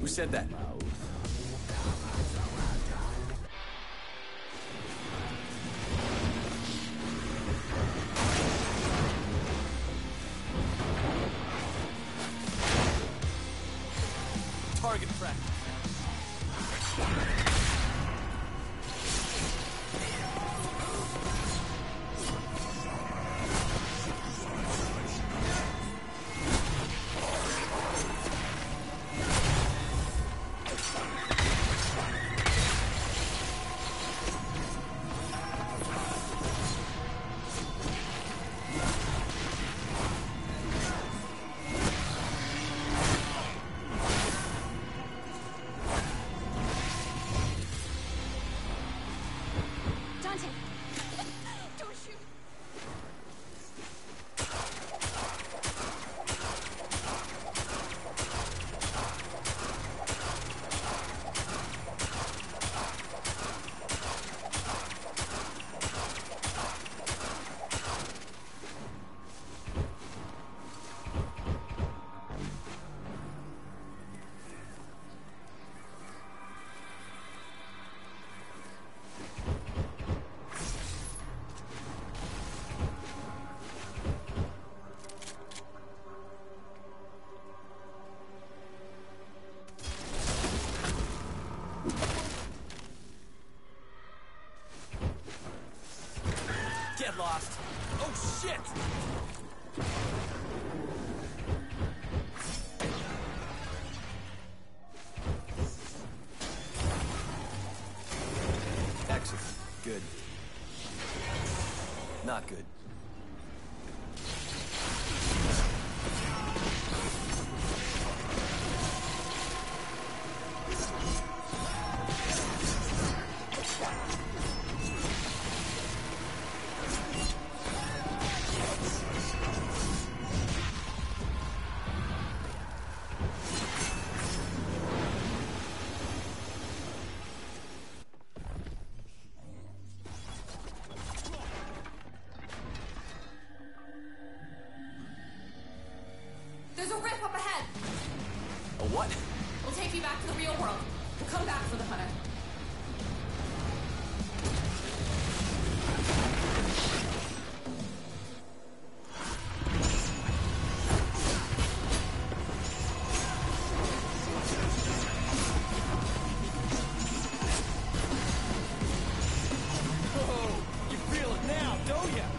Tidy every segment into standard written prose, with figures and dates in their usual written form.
said that? Target practice. Dante! Don't shoot! Get lost. Oh, shit! Excellent. Good. Not good. There's a rip up ahead! A what? We'll take you back to the real world. We'll come back for the hunter. Oh, you feel it now, don't ya?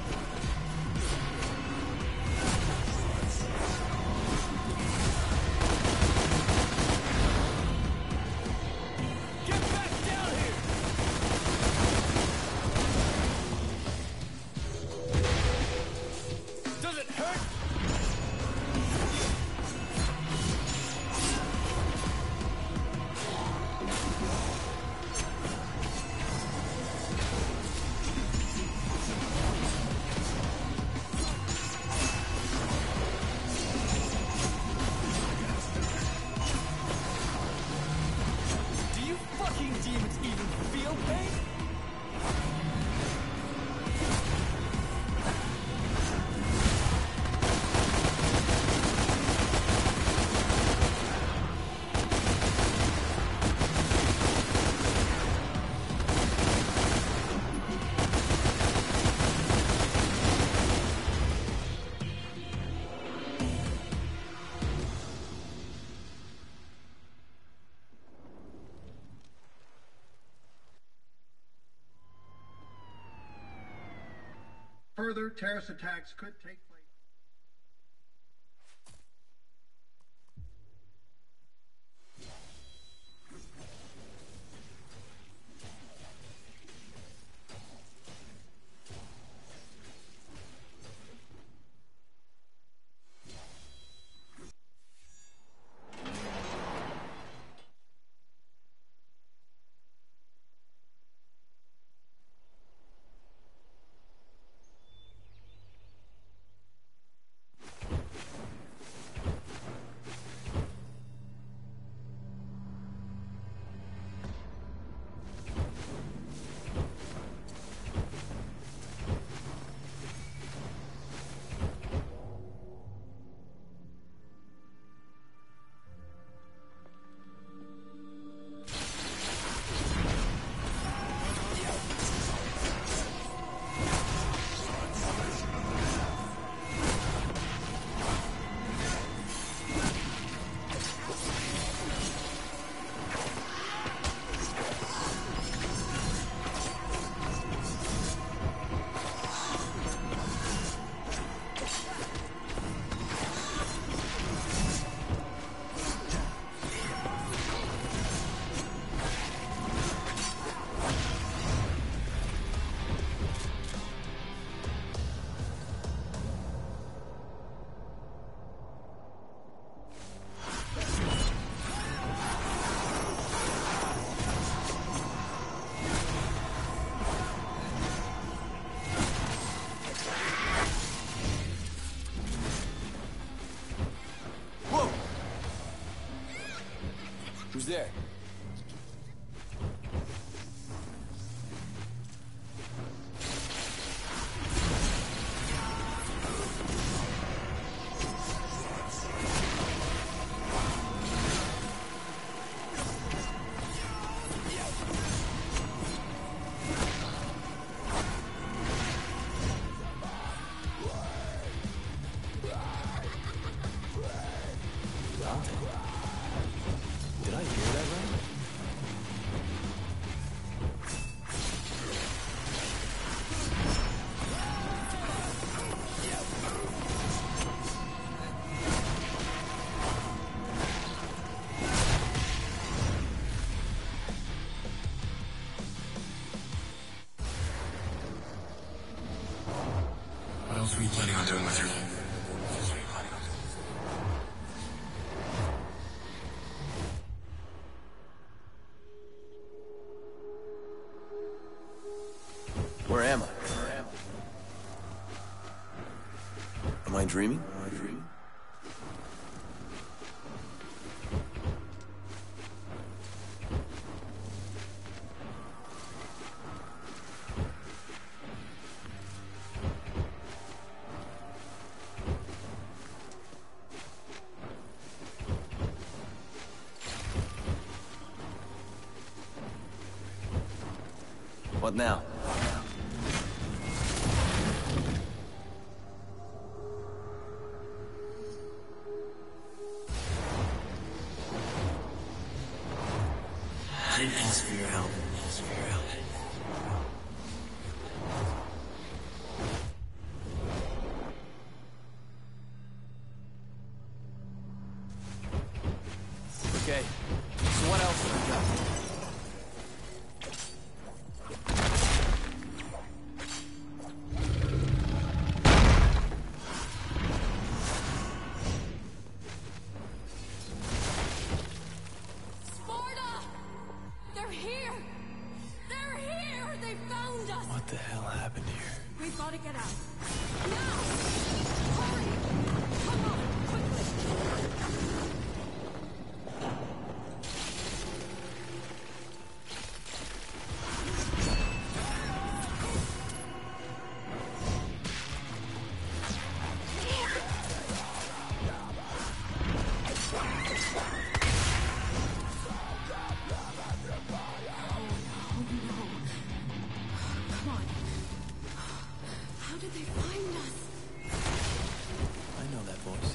Get back down here! Does it hurt? Do you fucking demons even feel pain? Further terrorist attacks could take place. Who's there? Did I hear that right? What else were you planning on doing with your life? Where am I? Am I dreaming? What now? I didn't ask for your help. Okay, so what else have we got? Sparta! They're here! They're here! They found us! What the hell happened here? We've got to get out. Now! Hurry! Come on, quickly! Come on. How did they find us? I know that voice.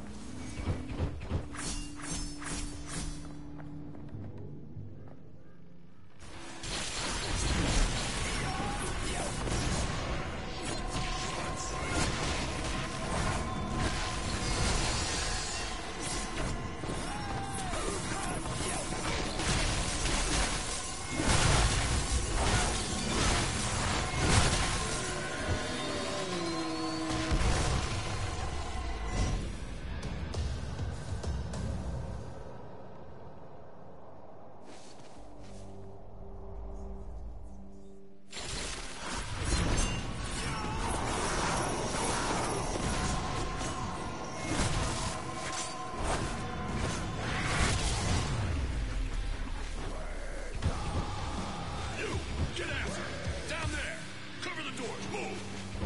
Get out! Down there! Cover the doors! Move!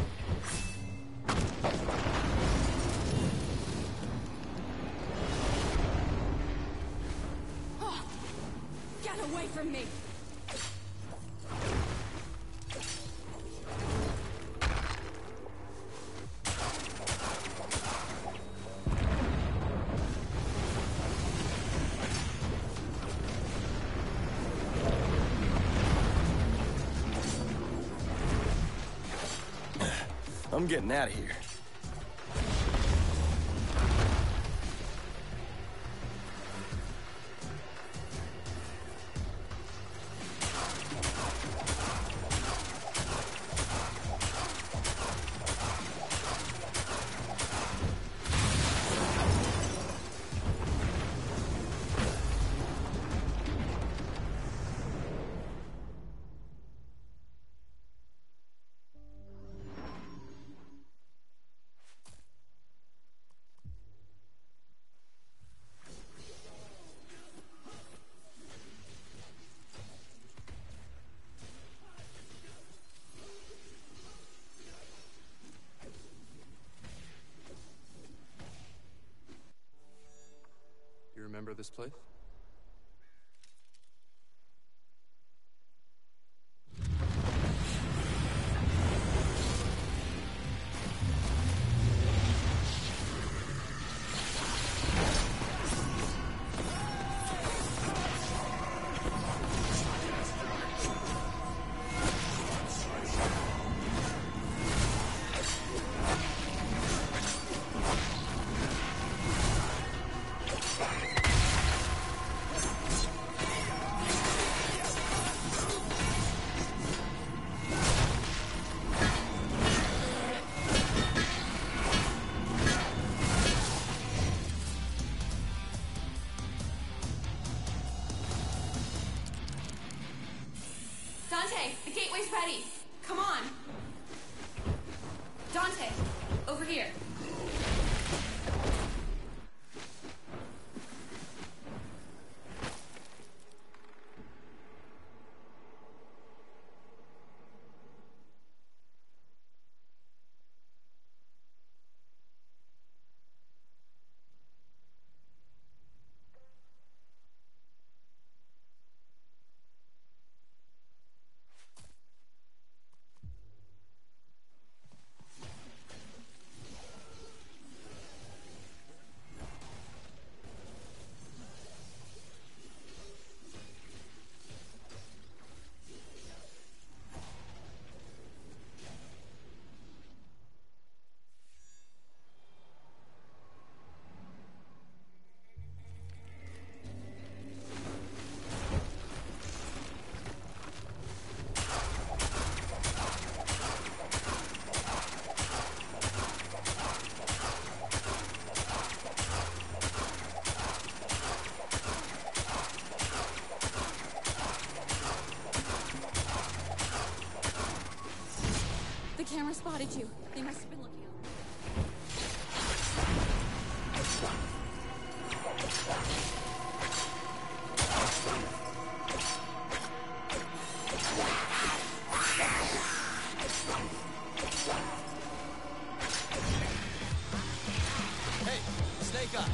Oh, get away from me! I'm getting out of here. remember this place? Dante, the gateway's ready. Come on. Dante, over here. The camera spotted you. They must have been looking out. Hey, Snake Eye.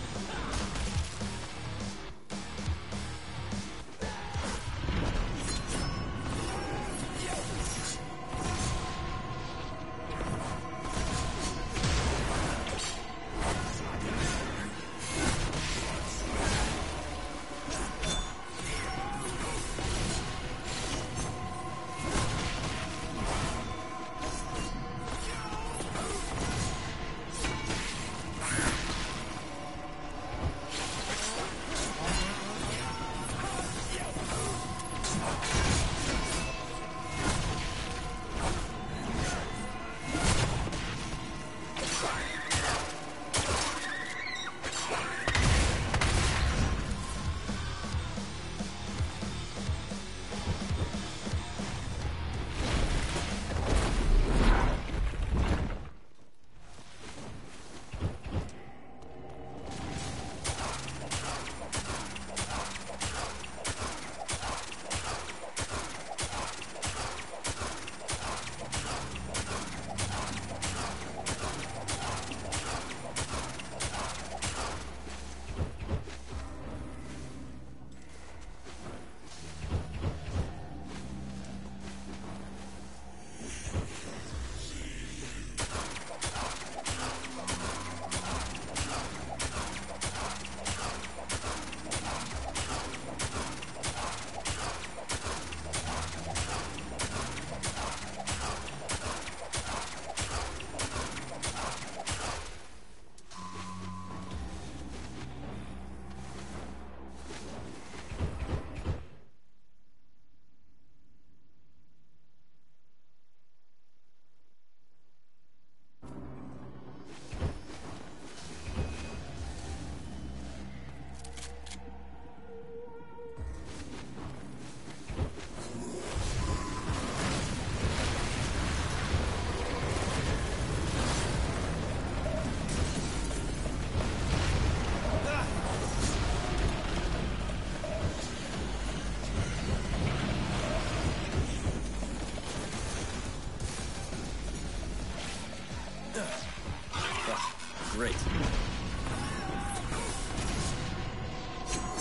Great.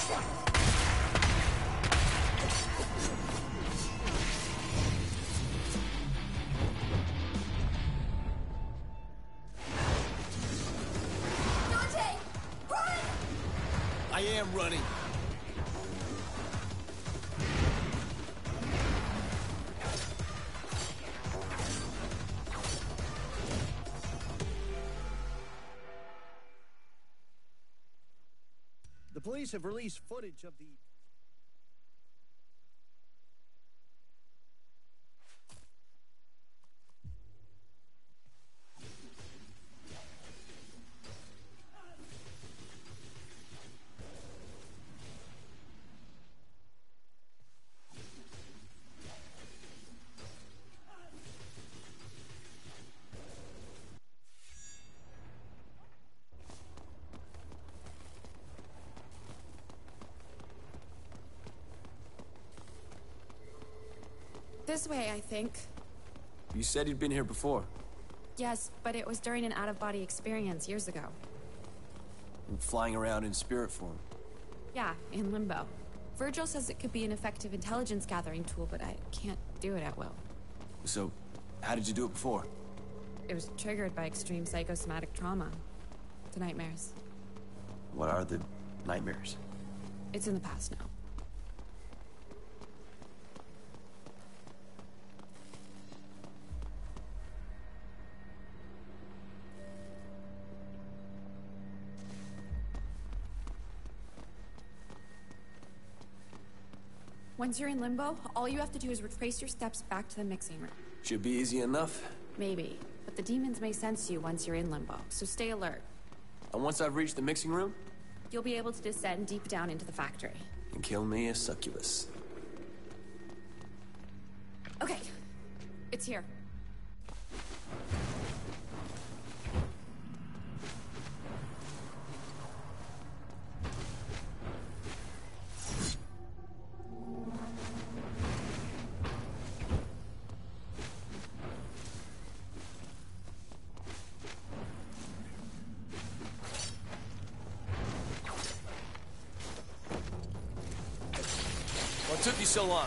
Dante! Run! I am running. The police have released footage of the... This way, I think. You said you'd been here before. Yes, but it was during an out-of-body experience years ago. Flying around in spirit form. Yeah, in limbo. Virgil says it could be an effective intelligence gathering tool, but I can't do it at will. So, how did you do it before? It was triggered by extreme psychosomatic trauma. The nightmares. What are the nightmares? It's in the past now. Once you're in limbo, all you have to do is retrace your steps back to the mixing room. Should be easy enough. Maybe, but the demons may sense you once you're in limbo, so stay alert. And once I've reached the mixing room? You'll be able to descend deep down into the factory. And kill me a succubus. Okay, it's here. What took you so long?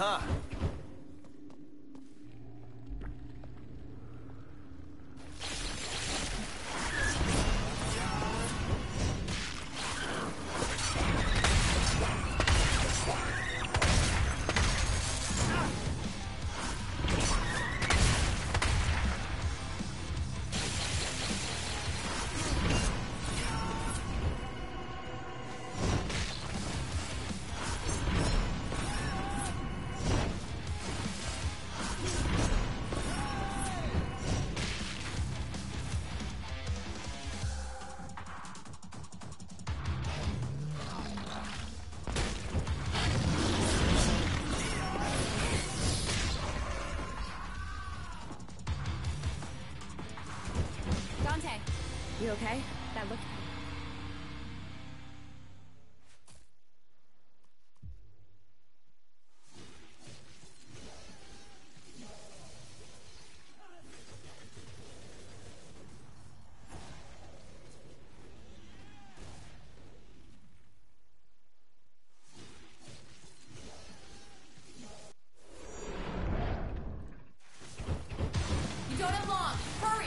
Uh-huh. Dante, you okay? That looked... You don't have long! Hurry!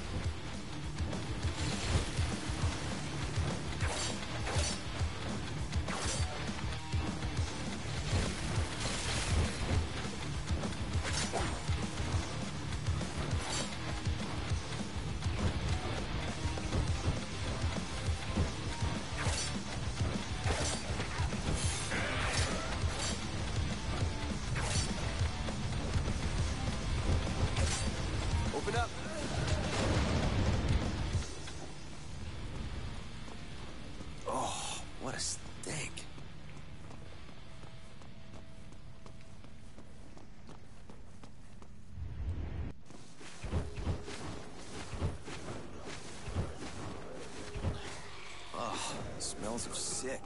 Open up. Oh, what a stink. Oh, smells of sick.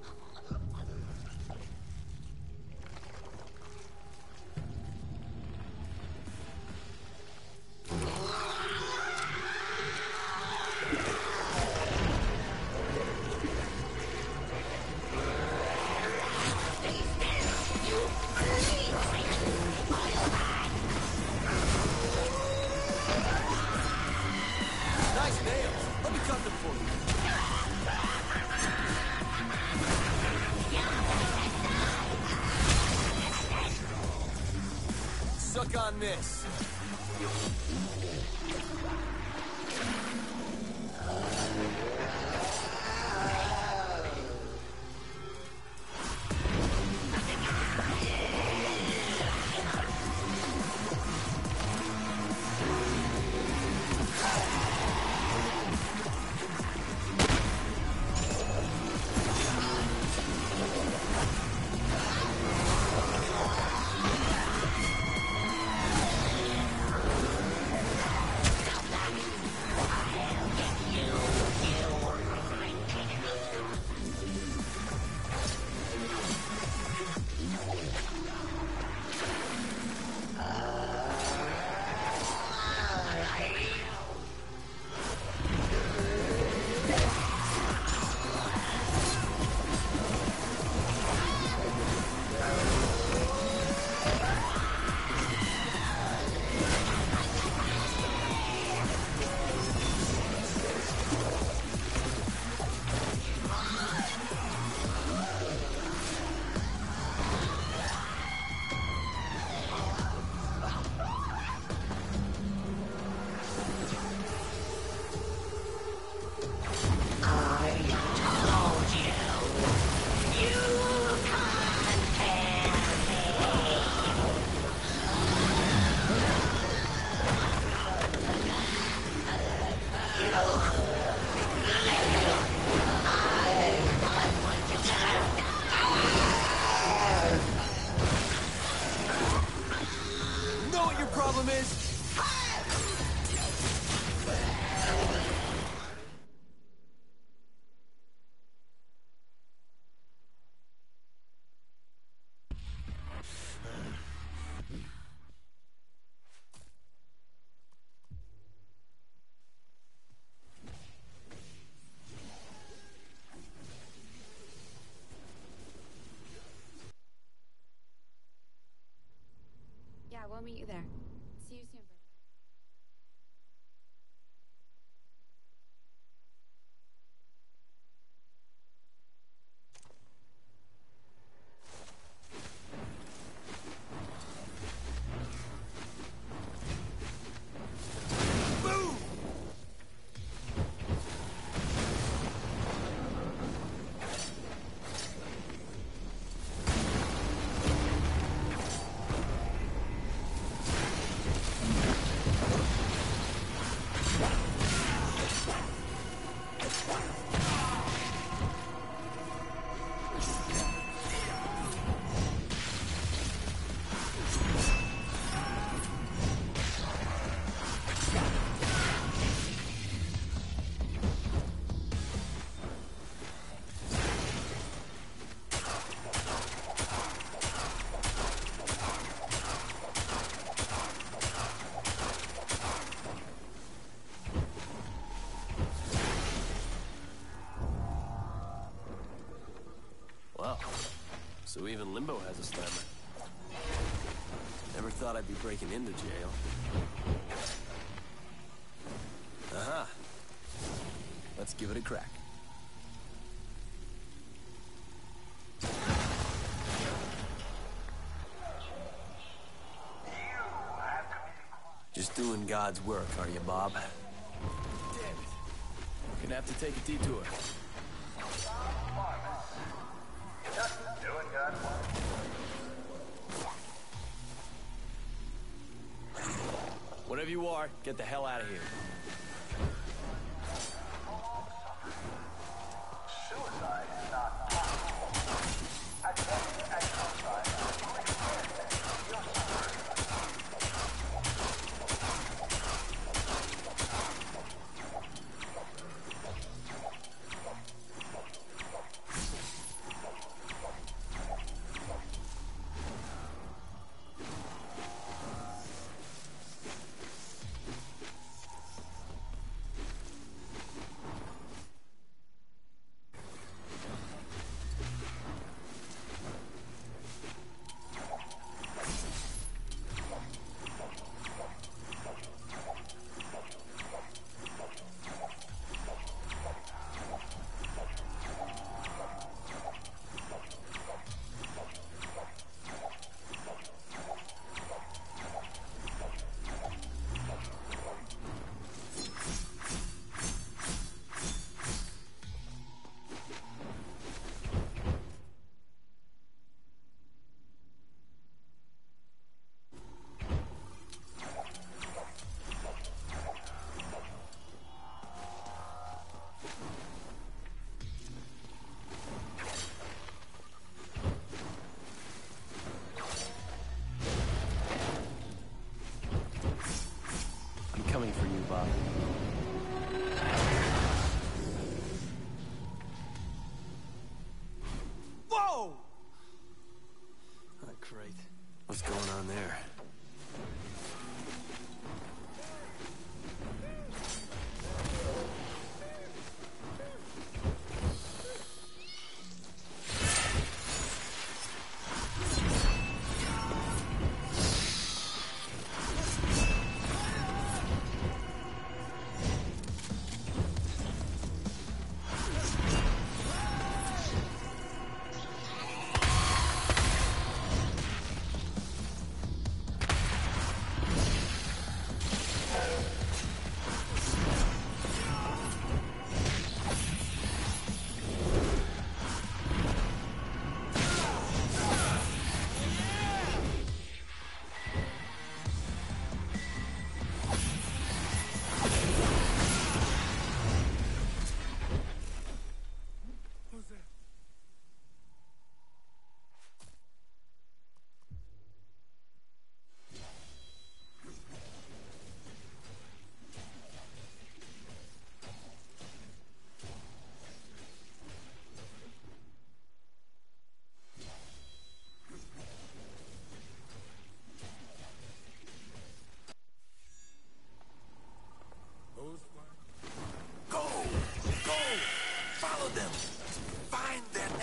Nice nails. Let me cut them for you. Suck on this. Know what your problem is? we'll meet you there. See you soon, Berkeley. So even Limbo has a slammer. Never thought I'd be breaking into jail. Aha. Let's give it a crack. Just doing God's work, are you, Bob? Damn it. Gonna have to take a detour. Whatever you are, get the hell out of here. Suicide is not possible. At any exercise, Coming for you, Bob. Whoa! Oh, great. What's going on there?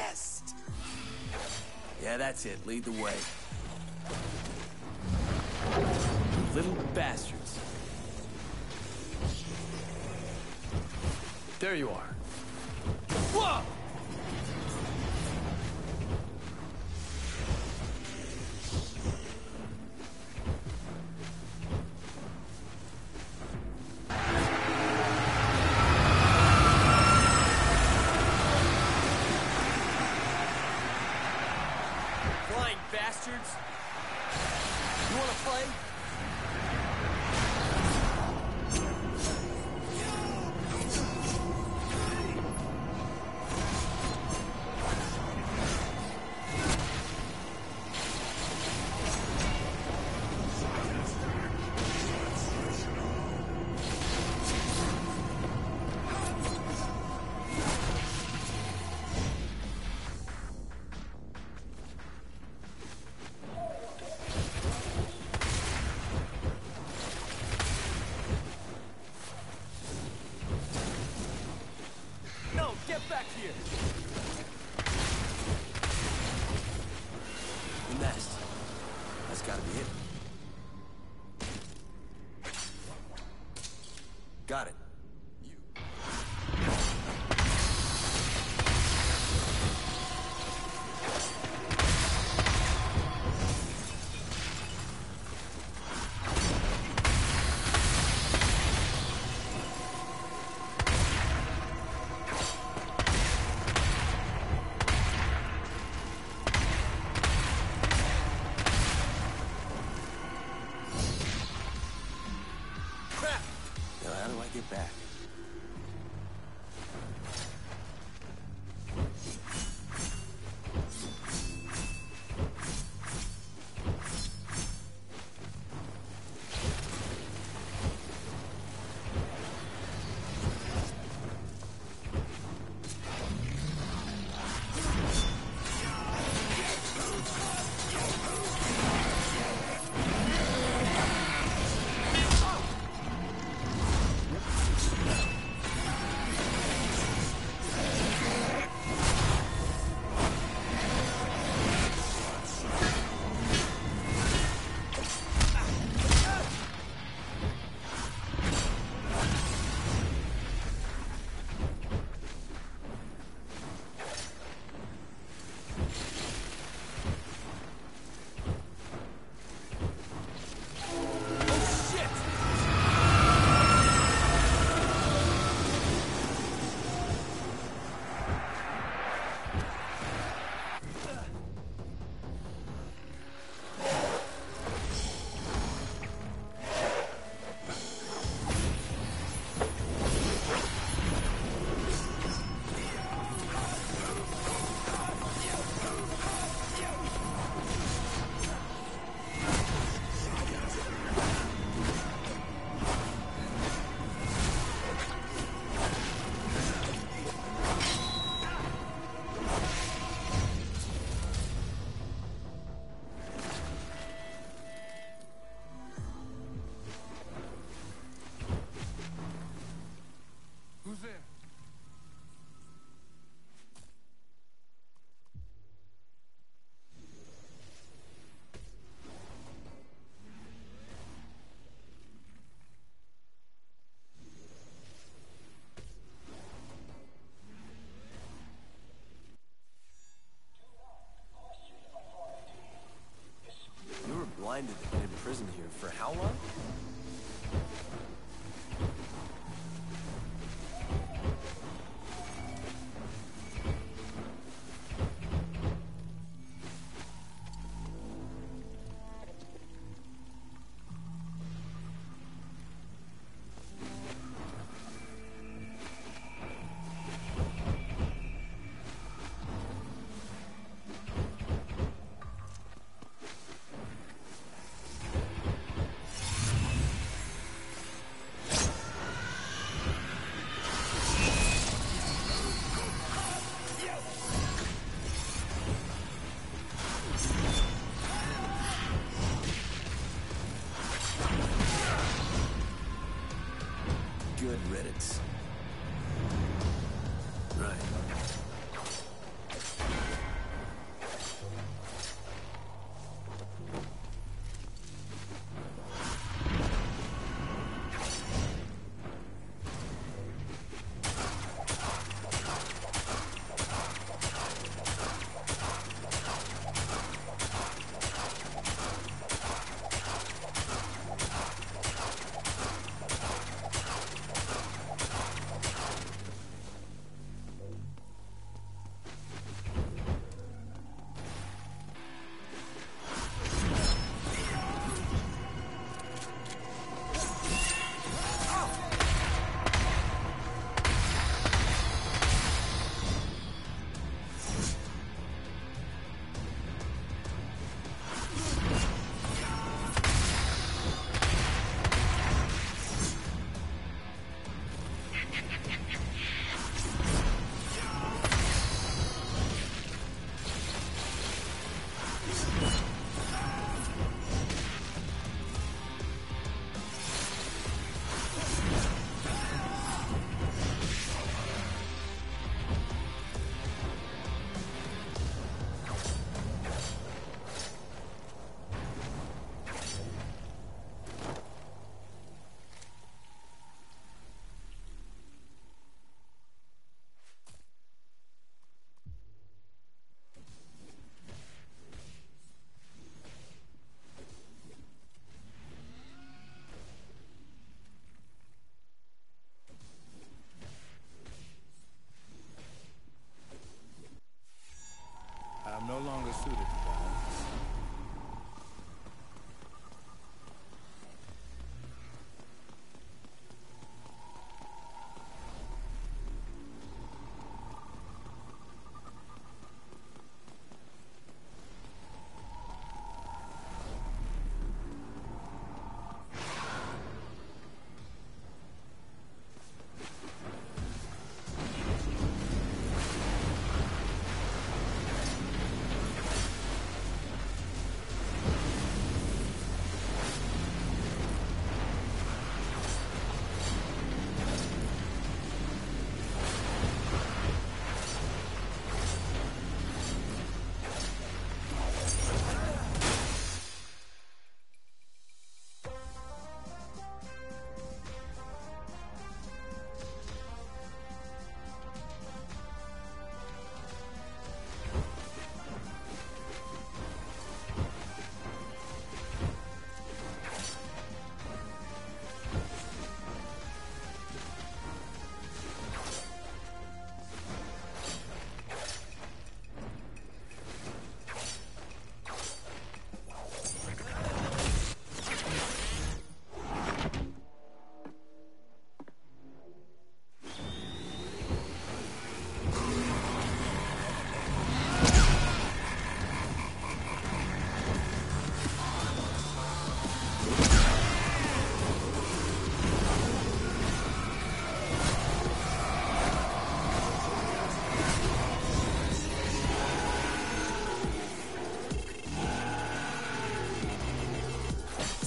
Yeah, that's it. Lead the way. You little bastards. There you are. Whoa! Flying bastards! You wanna play? No, get back here! The nest. That's gotta be it. Got it. You. Crap! Now how do I get back? Oh shit! Who's there? You were blinded and in prison here for how long? Good riddance. Right.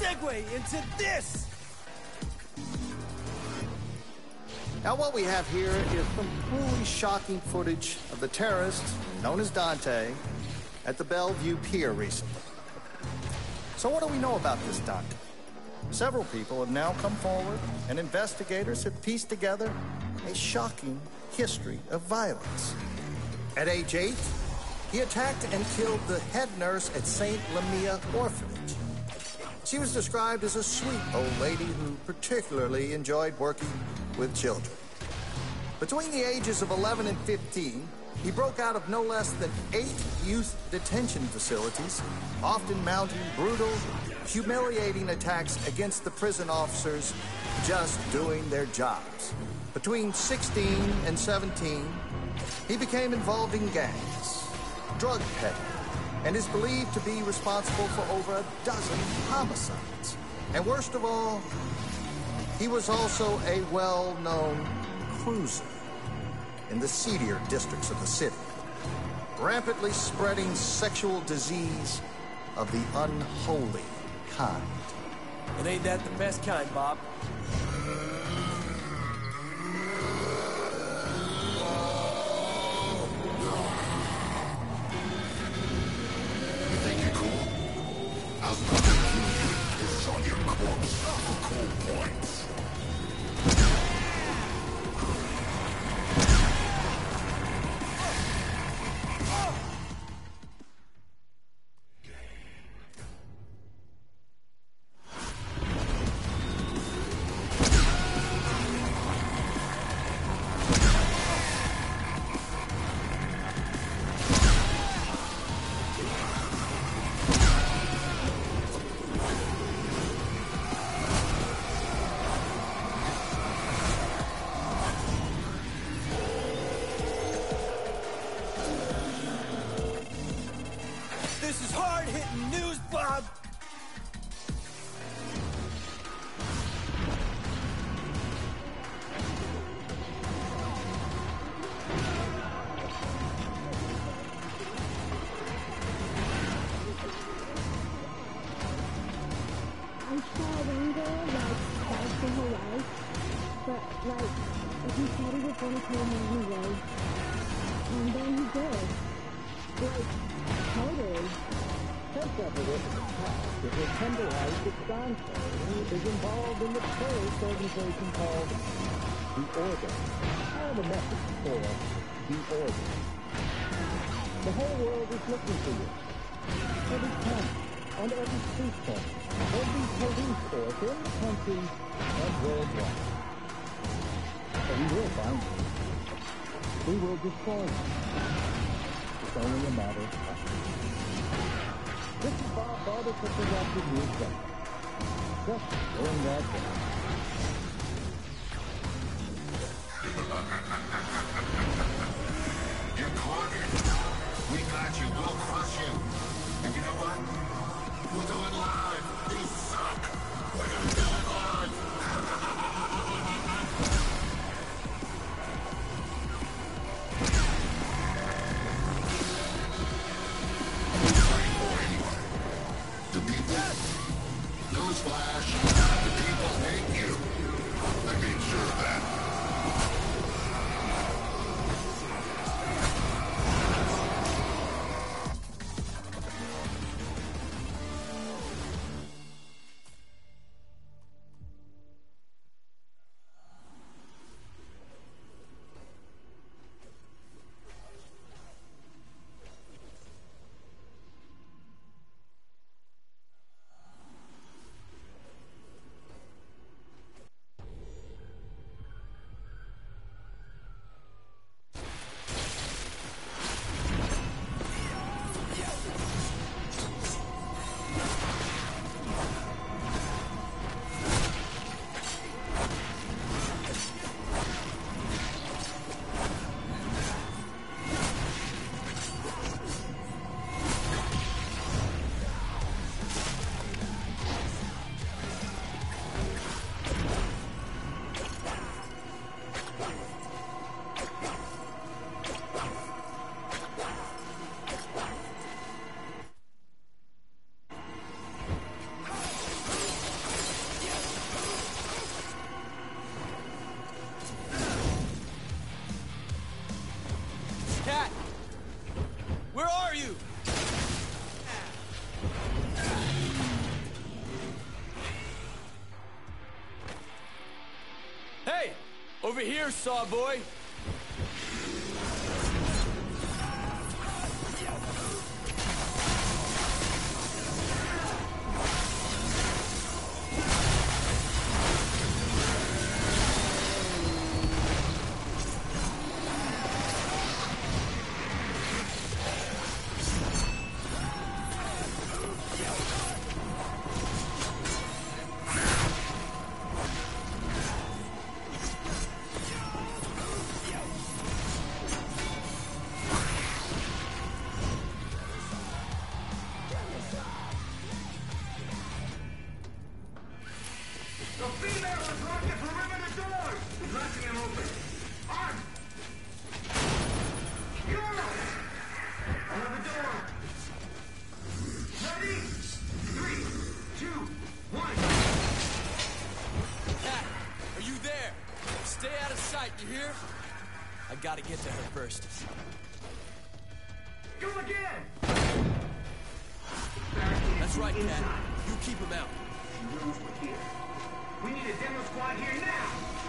segue into this! Now what we have here is some truly shocking footage of the terrorist, known as Dante, at the Bellevue Pier recently. So what do we know about this Dante? Several people have now come forward, and investigators have pieced together a shocking history of violence. At age 8, he attacked and killed the head nurse at St. Lamia Orphanage. She was described as a sweet old lady who particularly enjoyed working with children. Between the ages of 11 and 15, he broke out of no less than 8 youth detention facilities, often mounting brutal, humiliating attacks against the prison officers just doing their jobs. Between 16 and 17, he became involved in gangs, drug peddling, and is believed to be responsible for over a dozen homicides. And worst of all, he was also a well-known cruiser in the seedier districts of the city, rampantly spreading sexual disease of the unholy kind. And ain't that the best kind, Bob? You think you're cool? I'll put a piss on your corpse for cool points. This is hard-hitting news, Bob! I saw Ringo, fighting her life, but, he said he was gonna kill her anyway. And then he did. Totally. Take up with it in the past. It was tenderized that Dante is involved in the terrorist organization called The Order. I have a message for The Order. The whole world is looking for you. Every camp, on every street corner, every police force in the country and worldwide. But we will find you. We will destroy you. It's only a matter of time. This is Bob Barber for Productive News Center. Just going that way. You're cornered. We got you. We'll crush you. And you know what? We'll do it live. These suck. We're gonna do it live. The people. Newsflash. The people hate you. I made sure of that. Over here, Sawboy! The female is locked at perimeter doors! Blasting them open. Arm! Another door! Ready? 3, 2, 1. Cat, are you there? Stay out of sight, you hear? I gotta get to her first. Go again! That's right, Cat. You keep him out. She knows we're here. We need a demo squad here now!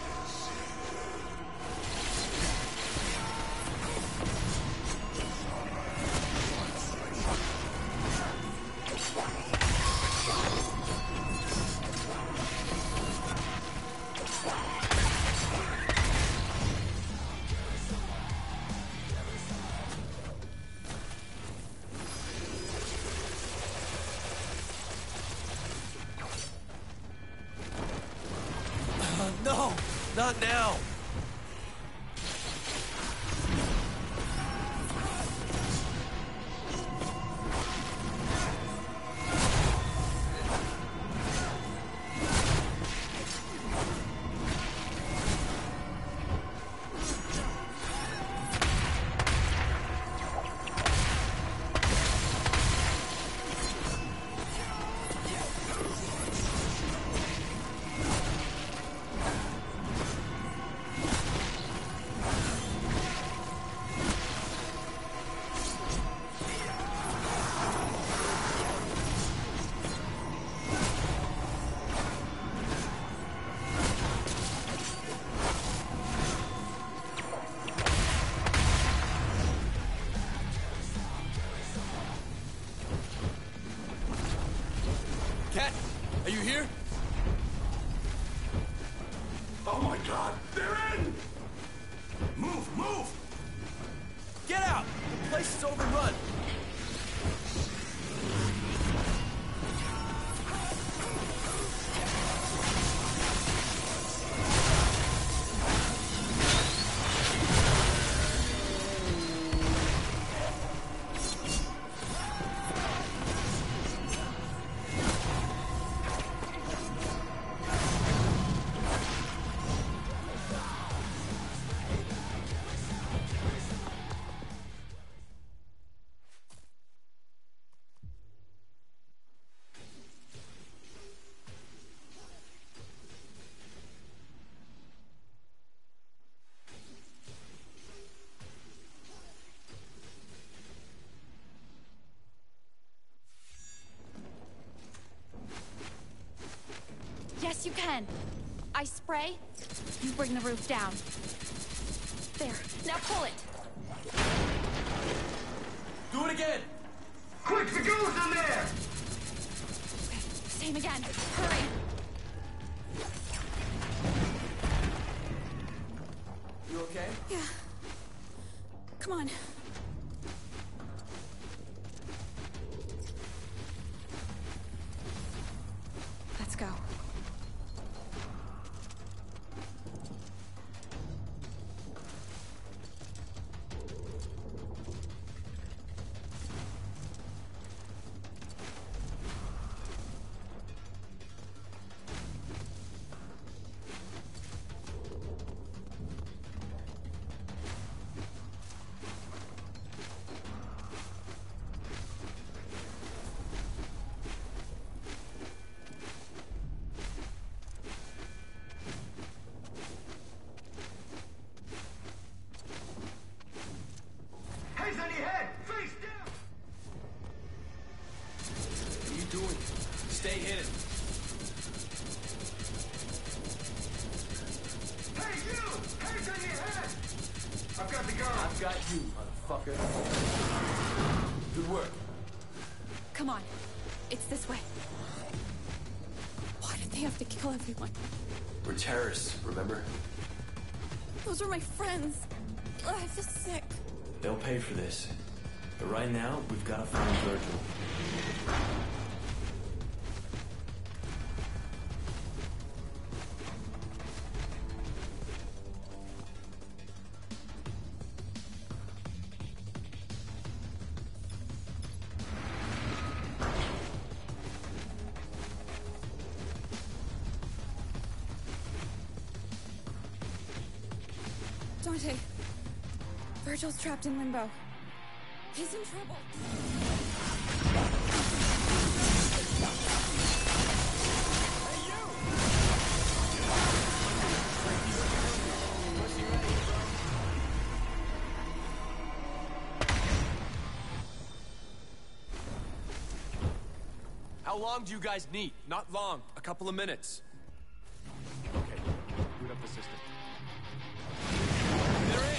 No! Not now! Cat, are you here? Oh my god, they're in! Move, move! Get out! The place is overrun! Yes, you can. I spray, you bring the roof down. There, now pull it. Do it again! Quick, the goes in there! Okay, same again. Hurry. You okay? Yeah. Come on. Let's go. You! Hands on your head! I've got the gun. I've got you, motherfucker. Good work. Come on. It's this way. Why did they have to kill everyone? We're terrorists, remember? Those are my friends. Ugh, I feel sick. They'll pay for this. But right now, we've got to find Virgil. Dante. Virgil's trapped in limbo. He's in trouble. How long do you guys need? Not long. A couple of minutes. Okay. Boot up the system. They're in!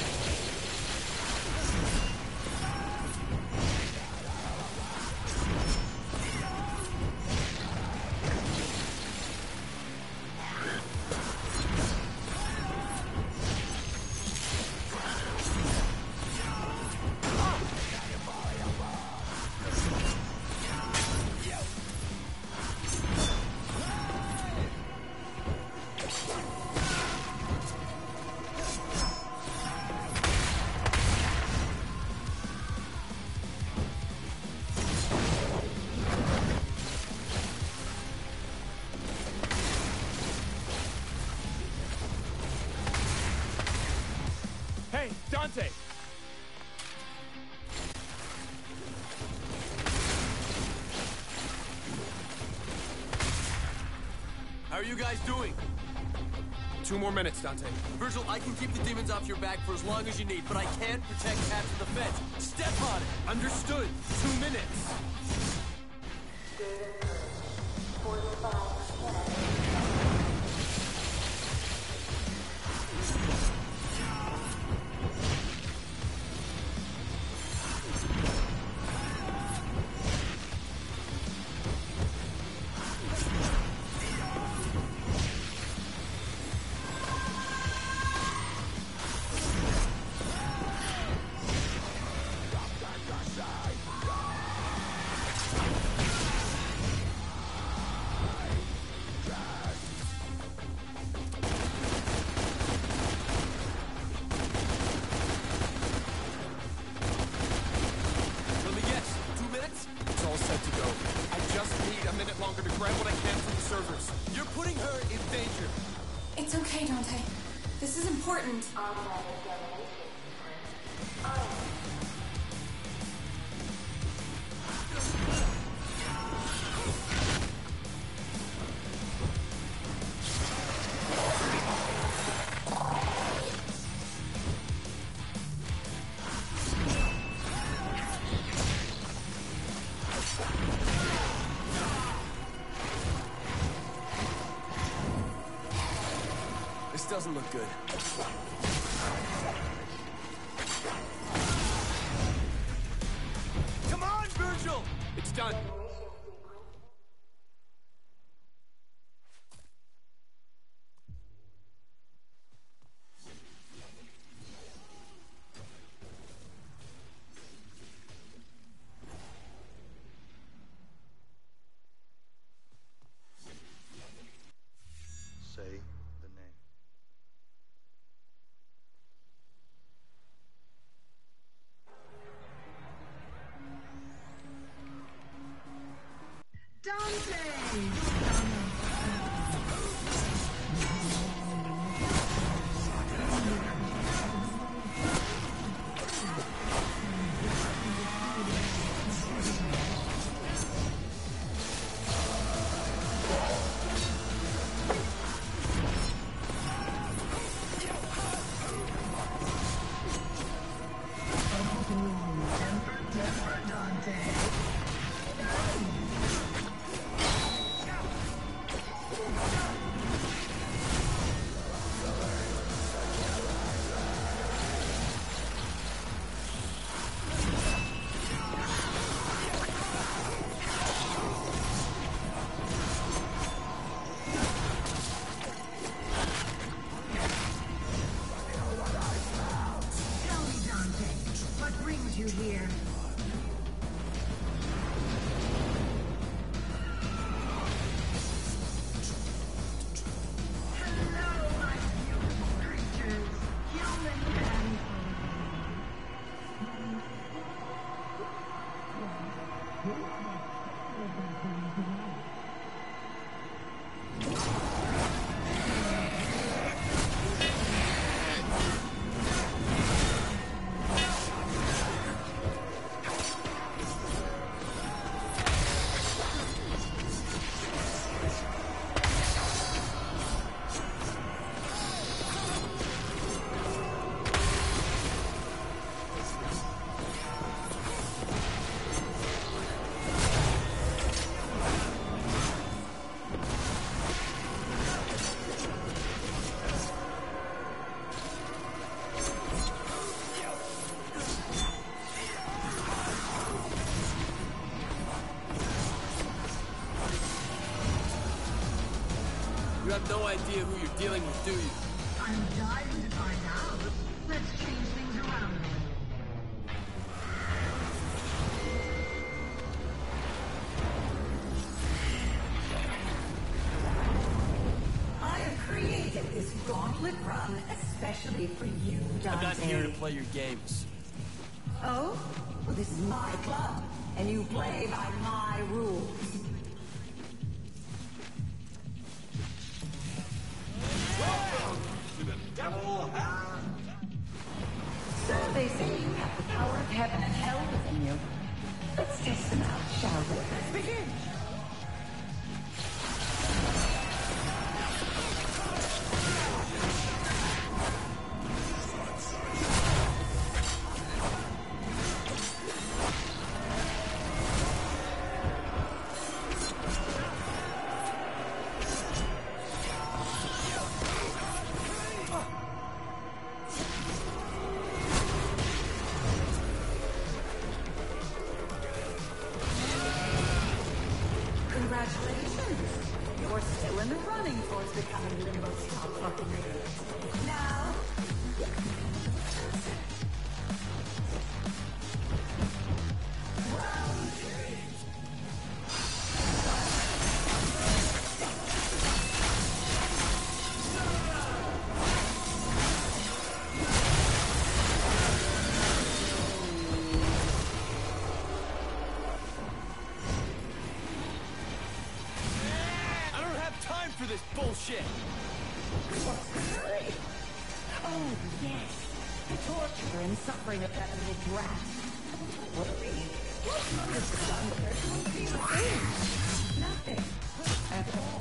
Hey, Dante! How are you guys doing? 2 more minutes, Dante. Virgil, I can keep the demons off your back for as long as you need, but I can't protect Cat from the feds. Step on it! Understood. 2 minutes. Let me guess, 2 minutes? It's all set to go. I just need a minute longer to grab what I can from the servers. You're putting her in danger. It's okay, Dante. This is important. This doesn't look good. Come on, Virgil! It's done. Say the name. You have no idea who you're dealing with, do you? I'm dying to find out. Let's change things around. I have created this gauntlet run especially for you, Dante. I'm not here to play your games. Oh? Well, this is my club, and you play by my rules. Welcome to the Devil Hand. So they say you have the power of heaven and hell within you. Let's test them out, shall we? Let's begin. Congratulations! You're still in the running towards becoming Limbo's top fucking idiot. Now... Round three. Time for this bullshit! Oh, yes. The torture and suffering of that little brat. Worry. This is nothing at all.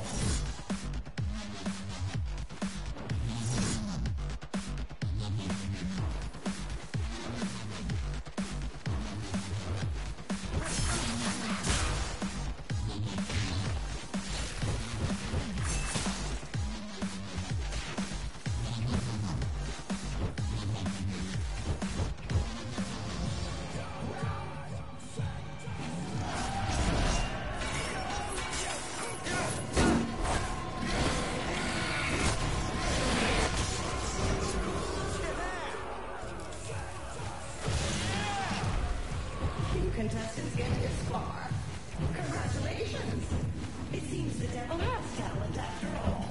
Contestants get this far. Congratulations! It seems the devil has talent after all.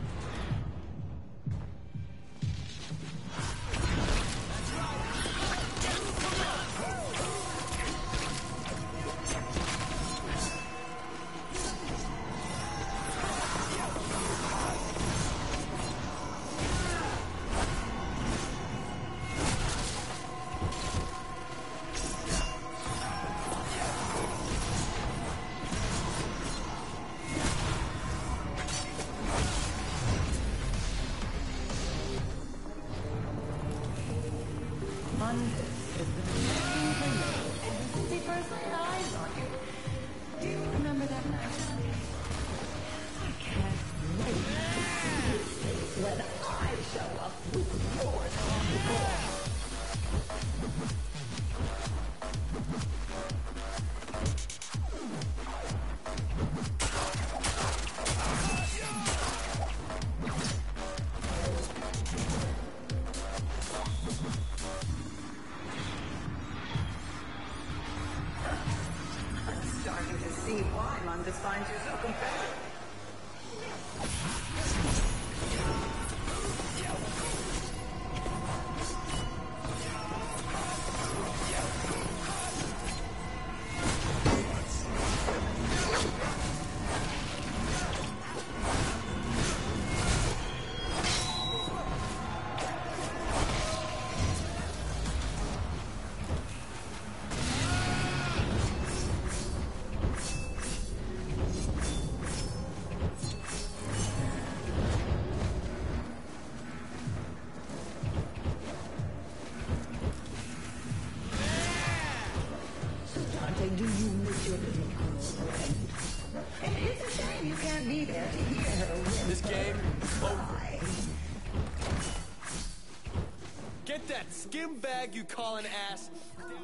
Do you remember that night? I can't wait to see this when I show up with yours on the board. See why Mundus finds you so competitive. Do you miss your little girlfriend? And it's a shame you can't be there to hear her win. This game is over. Get that skim bag you call an ass down.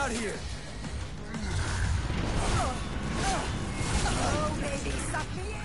out here! Oh, baby, suck me in!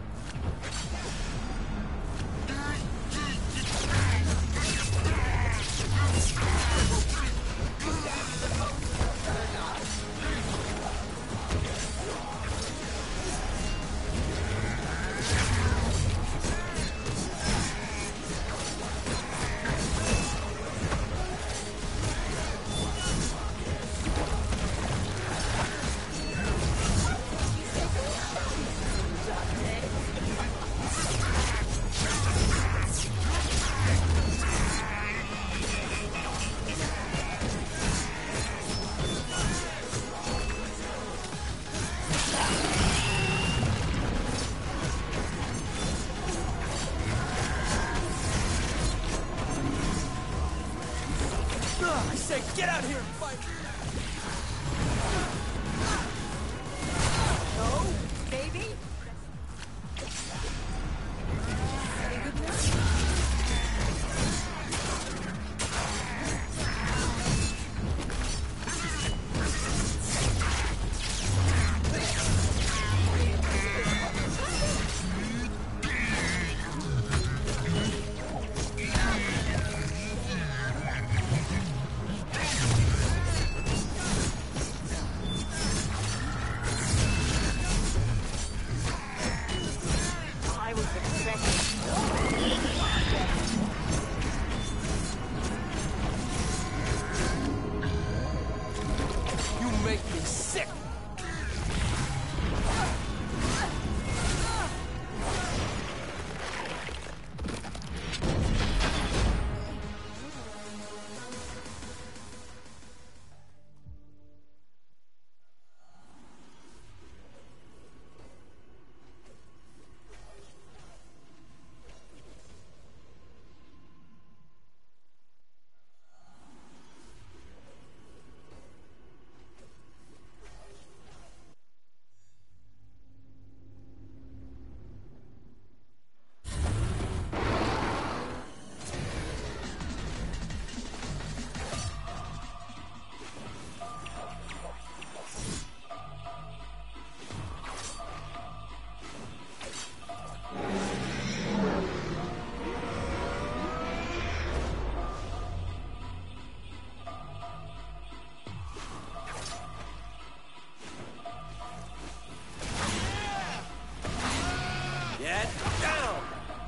I said get out here and fight! Oh, baby? I was You make me sick! Get down!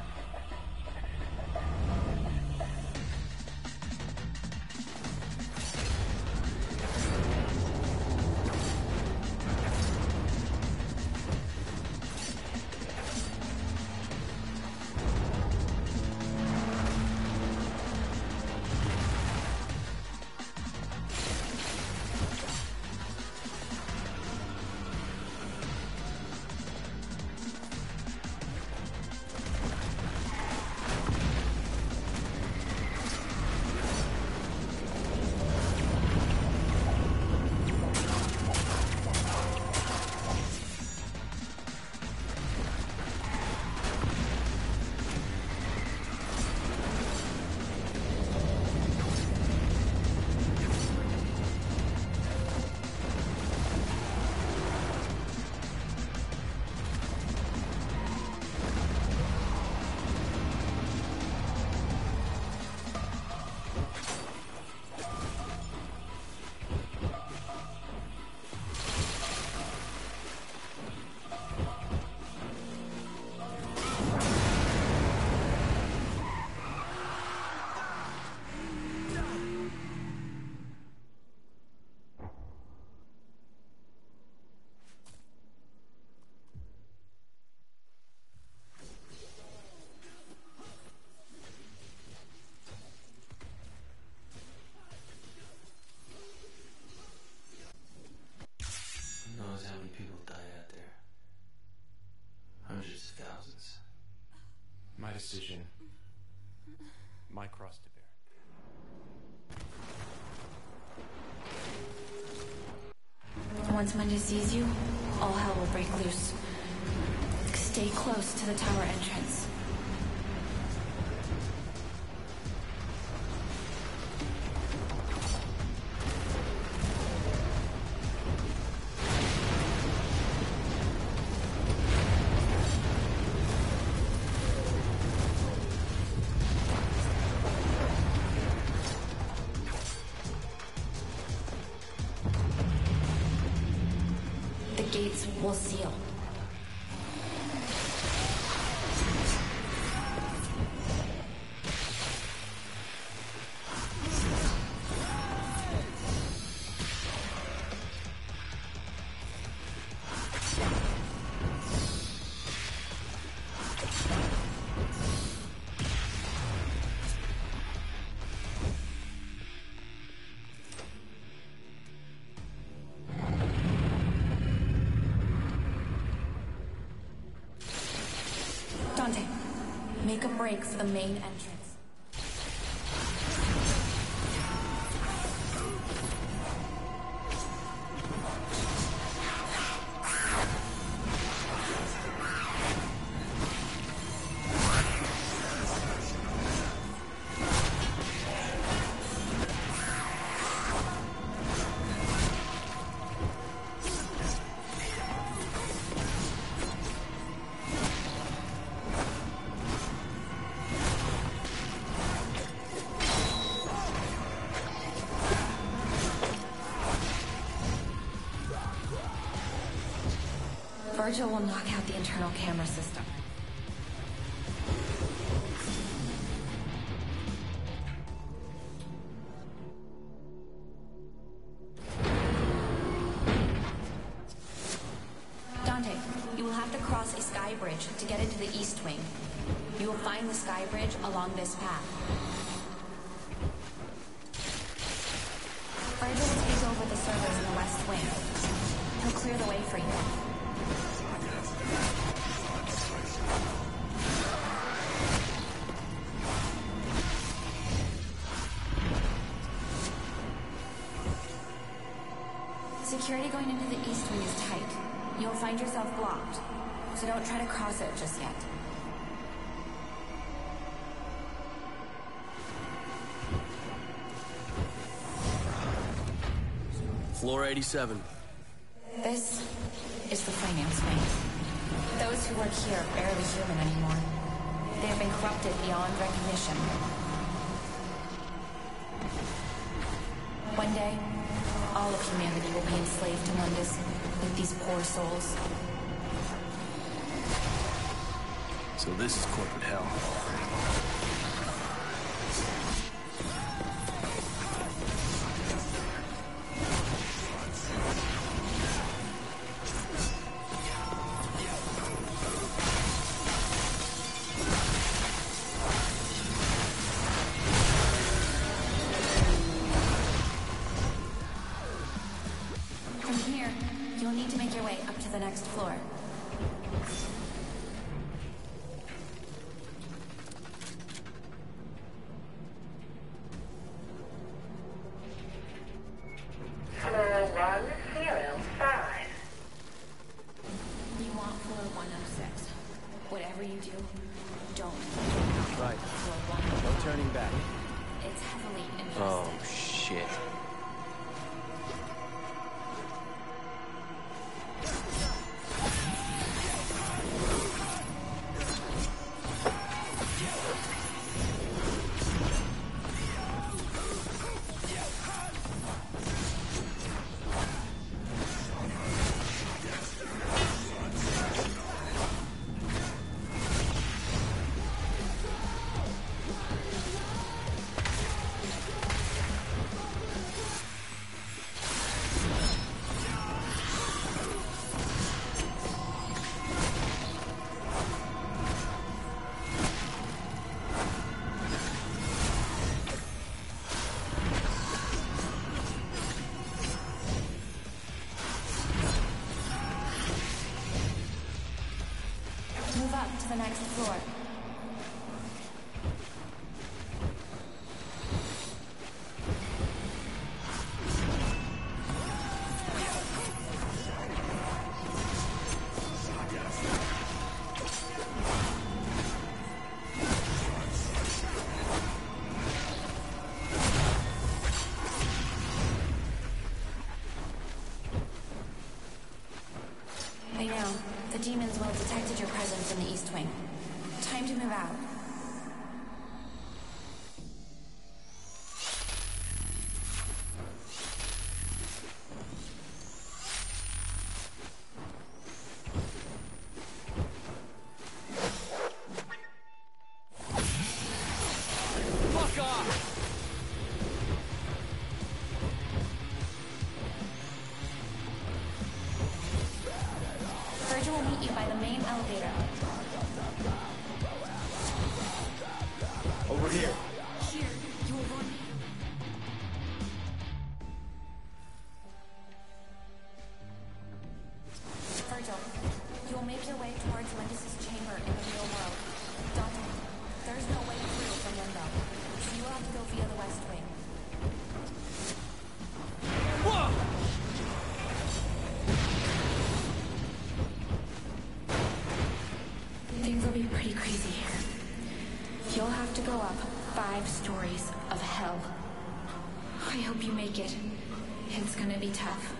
My decision. My cross to bear. Once Monday sees you, all hell will break loose. Stay close to the tower entrance. gates, we'll seal. Dante, make a break for the main entrance. Virgil will knock out the internal camera system. Dante, you will have to cross a sky bridge to get into the East Wing. You will find the sky bridge along this path. Virgil will take over the servers in the West Wing. He'll clear the way for you. Security going into the East Wing is tight. You'll find yourself blocked, so don't try to cross it just yet. Floor 87. This is the finance wing. Those who work here are barely human anymore. They have been corrupted beyond recognition. One day, all of humanity will be enslaved to Mundus with these poor souls. So this is corporate hell. From here, you'll need to make your way up to the next floor. Floor 105. You want floor 106. Whatever you do, don't. Right. Floor 1. No turning back. It's heavily infested. Oh, shit. Move up to the next floor. By now, the demons will have detected your presence in the East Wing. Time to move out. meet you by the main elevator. Over here. Here, you will warn me. Virgil, you will make your way towards Lindis' chamber in the real world. Dante, there's no way through from Limbo, so you will have to go via the West Wing. Whoa! Things will be pretty crazy here. You'll have to go up 5 stories of hell. I hope you make it. It's gonna be tough.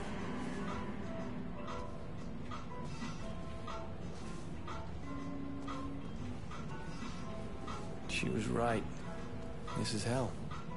She was right. This is hell.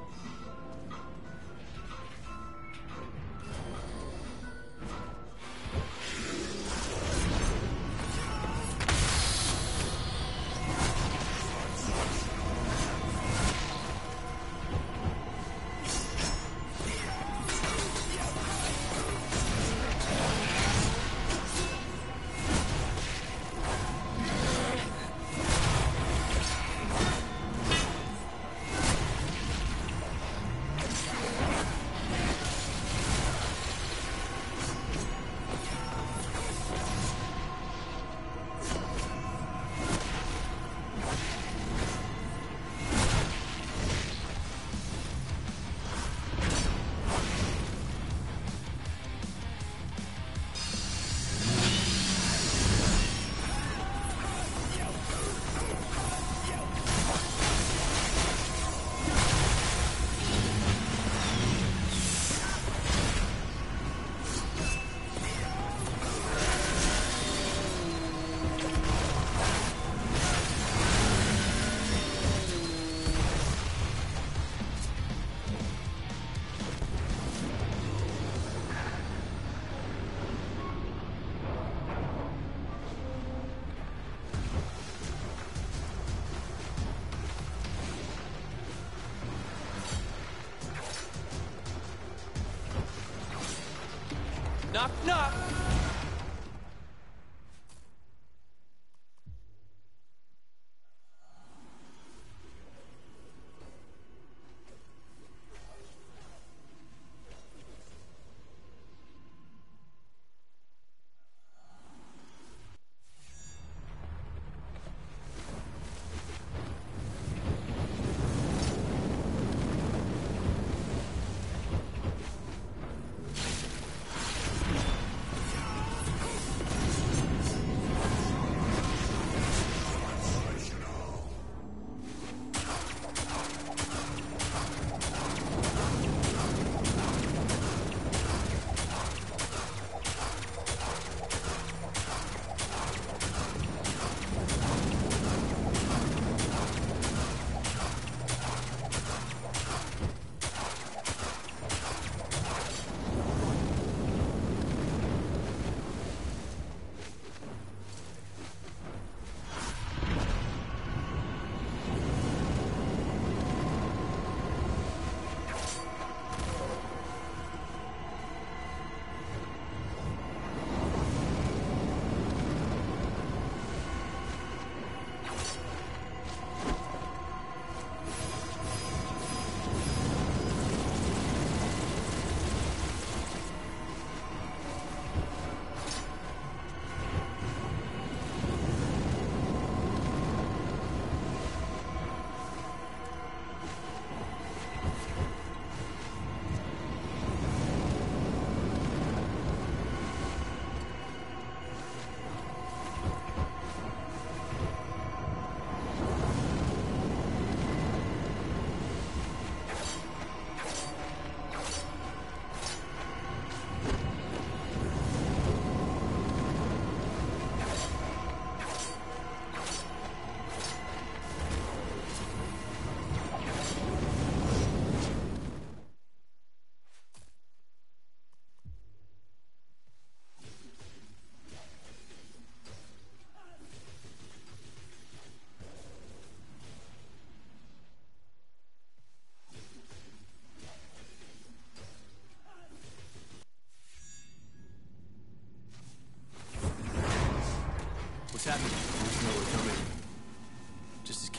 Knock, knock!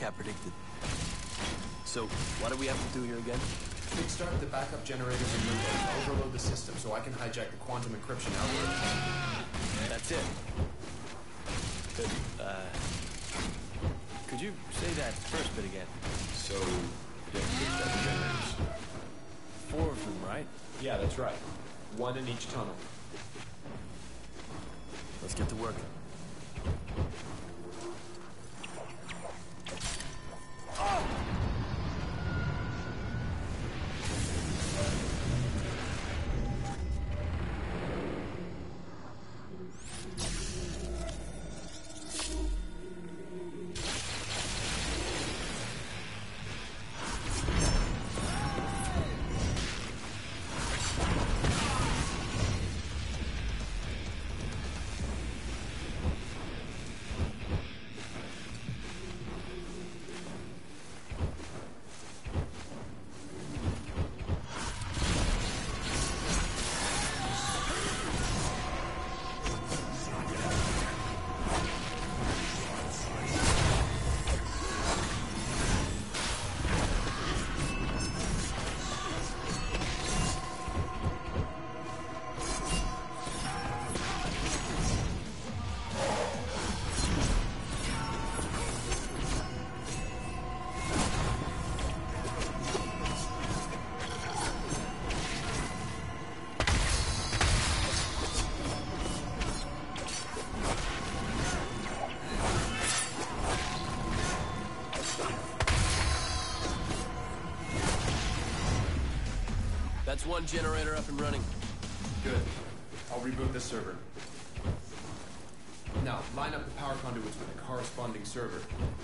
Cap predicted. So, what do we have to do here again? Kickstart the backup generators in Limbo and overload the system so I can hijack the quantum encryption algorithm. That's it. Good. Could you say that first bit again? So, yeah, kickstart the generators. 4 of them, right? Yeah, that's right. 1 in each tunnel. Let's get to work. That's 1 generator up and running. Good. I'll reboot this server. Now, line up the power conduits with the corresponding server.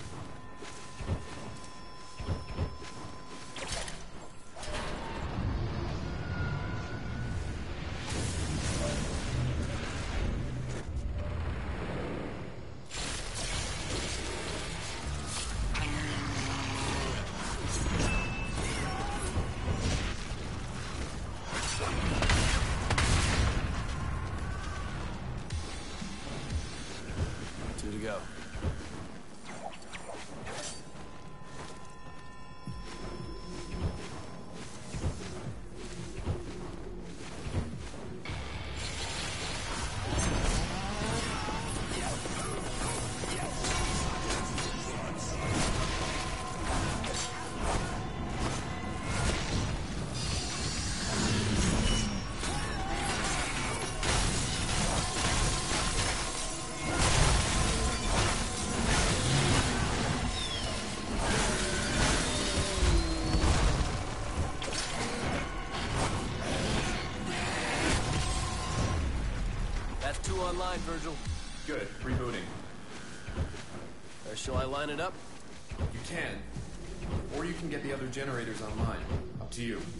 Two to go. That's 2 online, Virgil. Good. Rebooting. Shall I line it up? You can. Or you can get the other generators online. Up to you.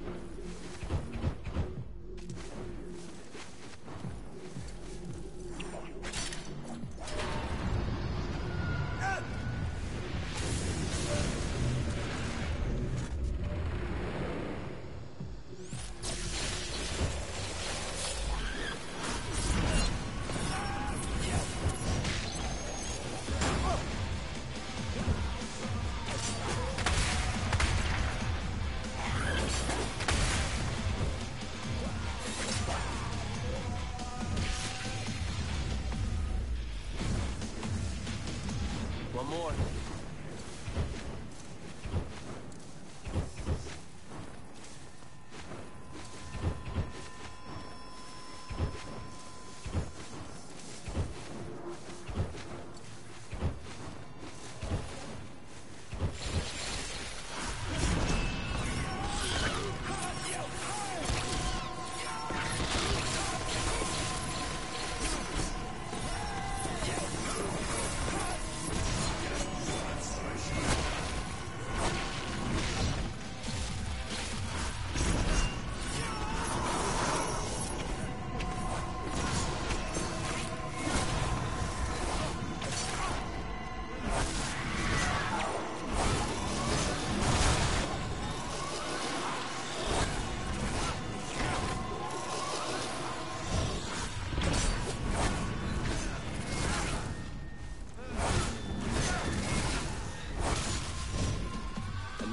One more.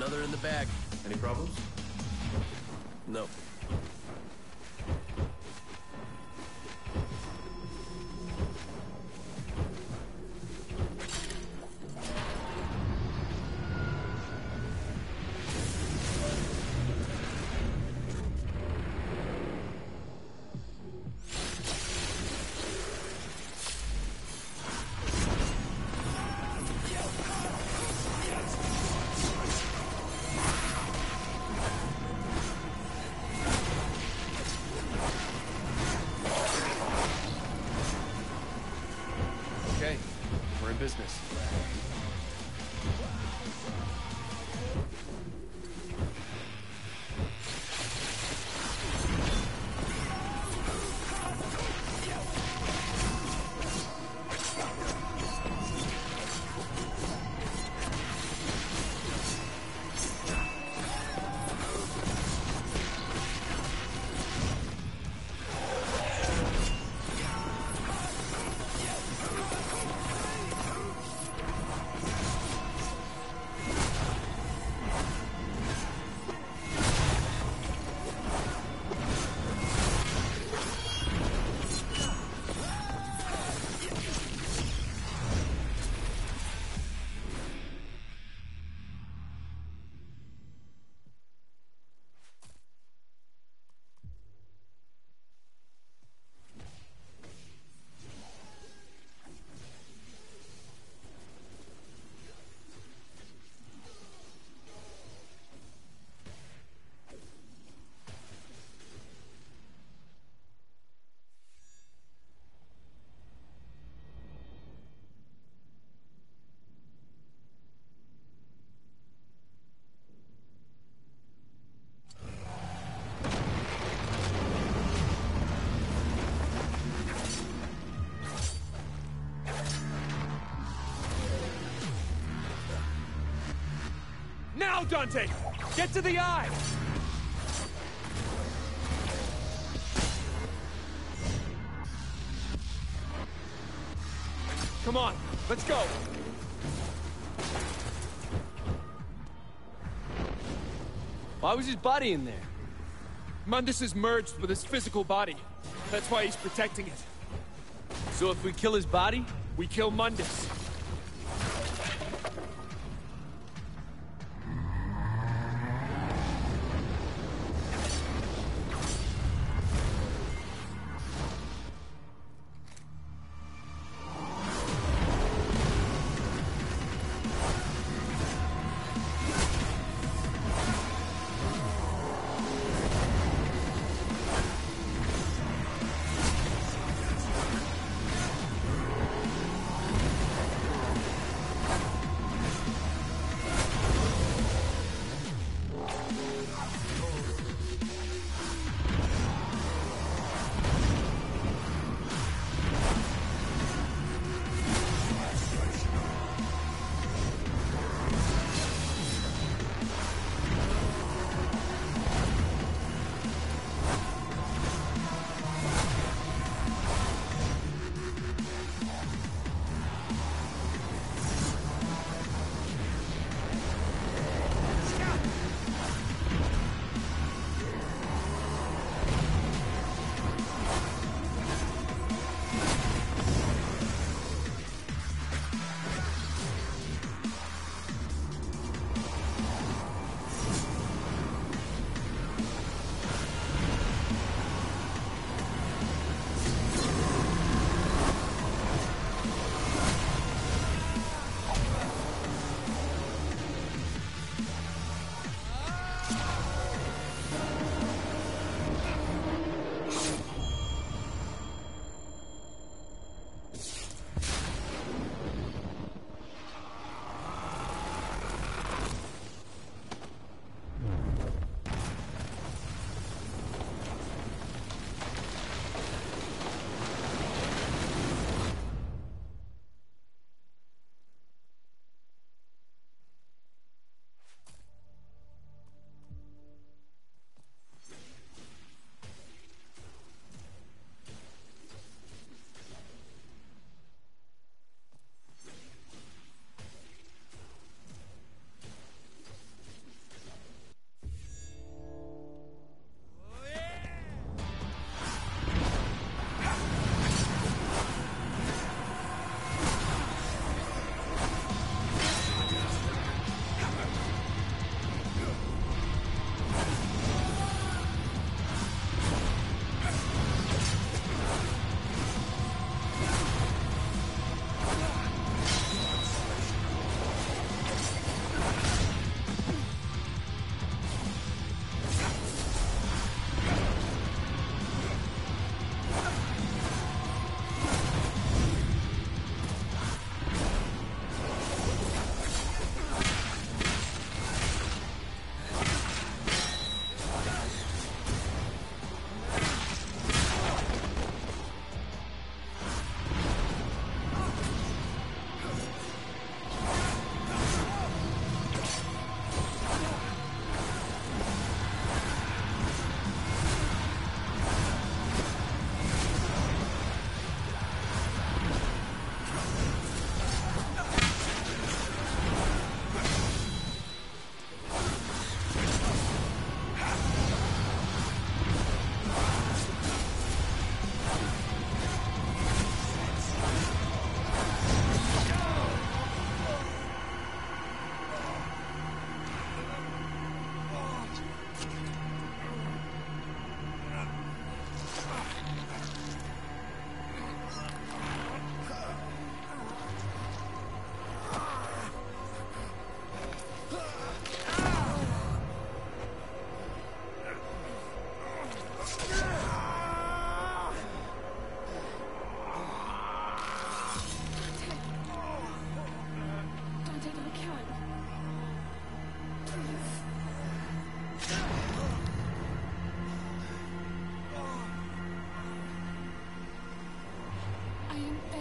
Another in the bag. Any problems? No. Okay, we're in business. Now, Dante! Get to the eye! Come on, let's go! Why was his body in there? Mundus is merged with his physical body. That's why he's protecting it. So if we kill his body, we kill Mundus.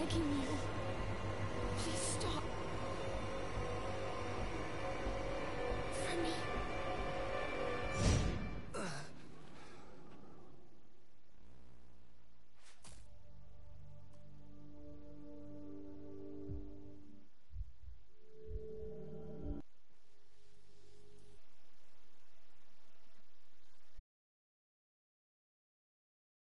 can